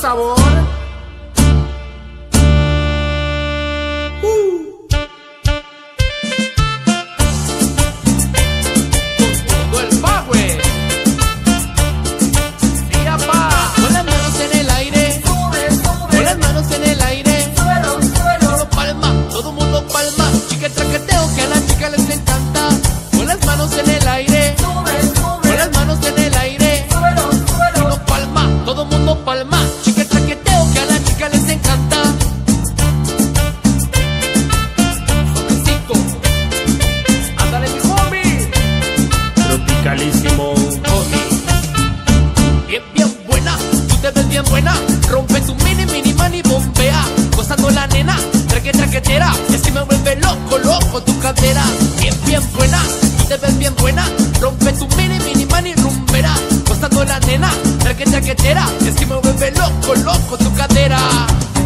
sabor. Todo el power. Sí, apá. Con las manos en el aire. Con las manos en el aire. Todo palma, todo mundo palma. Chica traqueteo que a las chicas les encanta. Con las manos en el aire. Con las manos en el aire. Todo palma, todo mundo palma. Chica traqueteo que a las chicas les encanta. Suavecito. Ándale mi homie. Tropicalísimo. Homie. Bien, bien buena, tú te ves bien buena. Rompe tu mini mani bombea. Gozando la nena, traquetera. Es que me vuelve loco, loco tu cadera. Bien, bien buena, tú te ves bien buena. Rompe tu mini mani rumbera. Gozando la nena, traquetera. Es que me vuelve loco, loco tu cadera.